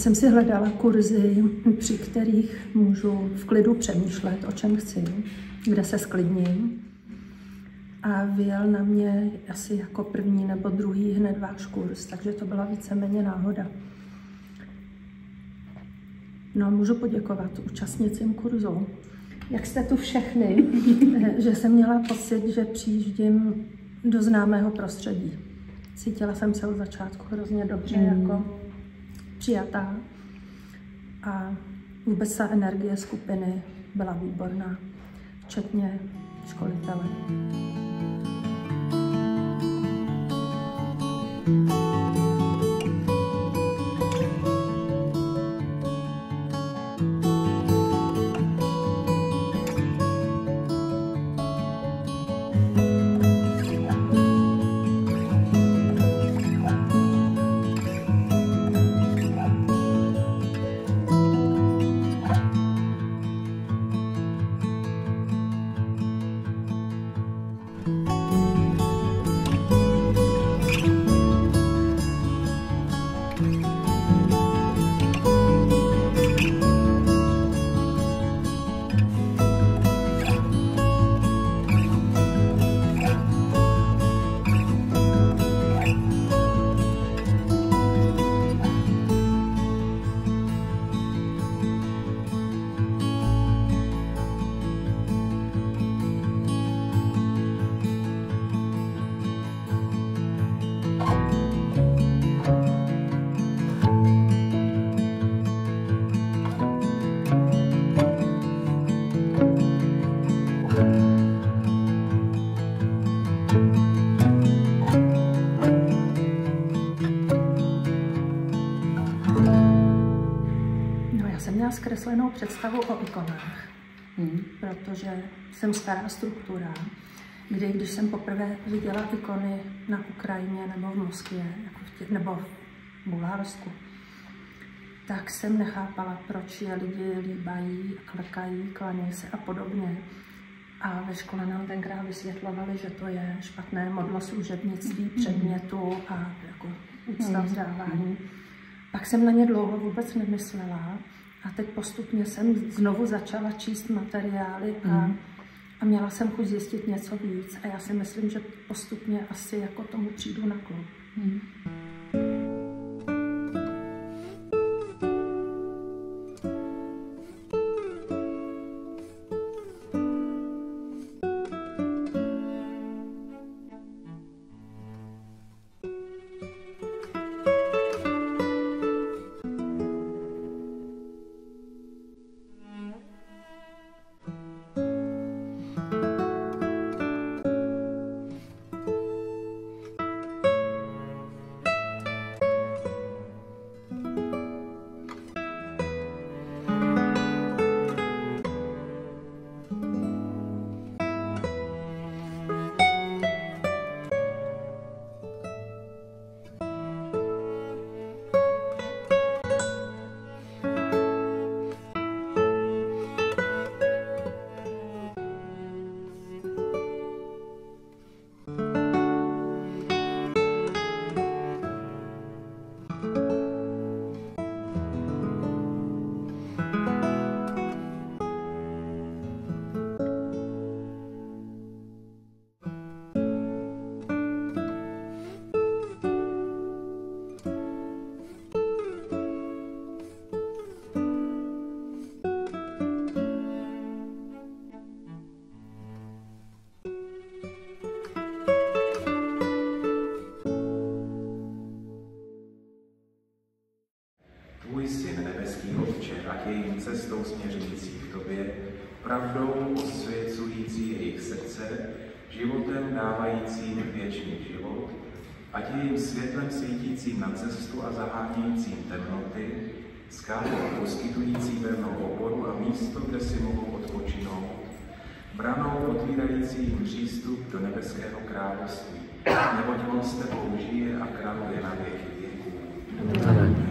jsem si hledala kurzy, při kterých můžu v klidu přemýšlet, o čem chci, kde se sklidním. A vyjel na mě asi jako první nebo druhý hned váš kurz, takže to byla víceméně náhoda. No, můžu poděkovat účastnicím kurzu. Jak jste tu všechny, že jsem měla pocit, že přijíždím do známého prostředí. Cítila jsem se od začátku hrozně dobře, jako přijatá. A vůbec ta energie skupiny byla výborná, včetně školitele. Zkreslenou představu o ikonách, protože jsem stará struktura, kdy když jsem poprvé viděla ikony na Ukrajině nebo v Moskvě, jako nebo v Bulharsku, tak jsem nechápala, proč je lidi líbají, klekají, klanějí se a podobně. A ve škole nám tenkrát vysvětlovali, že to je špatné modloslužebnictví předmětu a jako úcta vzdávání. Pak jsem na ně dlouho vůbec nemyslela. A teď postupně jsem znovu začala číst materiály a měla jsem chuť zjistit něco víc. A já si myslím, že postupně asi jako tomu přijdu na klub. Tvůj syn, nebeský Otče, ať je jim cestou směřující k tobě, pravdou osvěcující jejich srdce, životem dávajícím věčný život, ať je jim světlem svítícím na cestu a zahánějícím temnoty, skálou poskytující pevnou oporu a místo, kde si mohou odpočinout, branou otvírající jim přístup do nebeského království, neboť on s tebou žije a králuje na věky věků. Amen.